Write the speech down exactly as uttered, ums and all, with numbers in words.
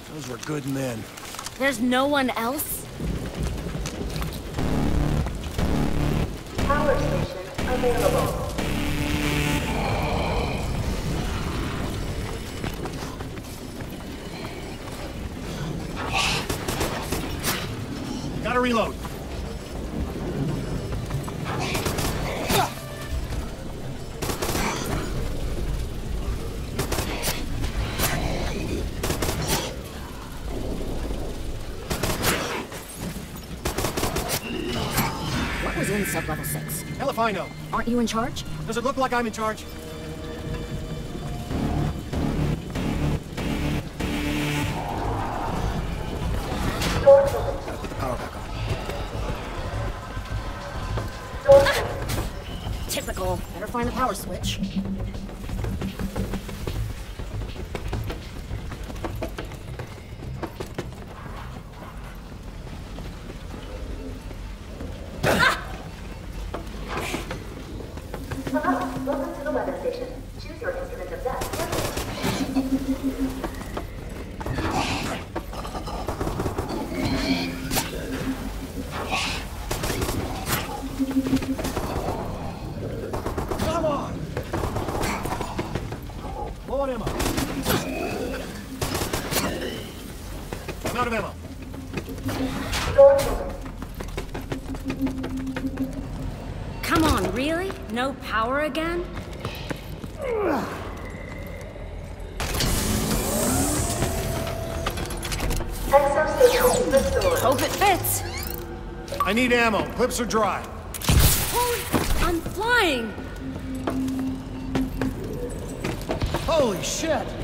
Those were good men. There's no one else? Power station available. Gotta reload. What was in sub-level six? Hell if I know. Aren't you in charge? Does it look like I'm in charge? Door open. Power back on. Door open. Typical. Better find the power switch. Hello, welcome to the weather station. Choose your instrument of death. Come on! Low on ammo. I'm out of ammo. Door open. Come on, really? No power again? Exostation restored. Hope it fits. I need ammo. Clips are dry. Holy, I'm flying. Holy shit!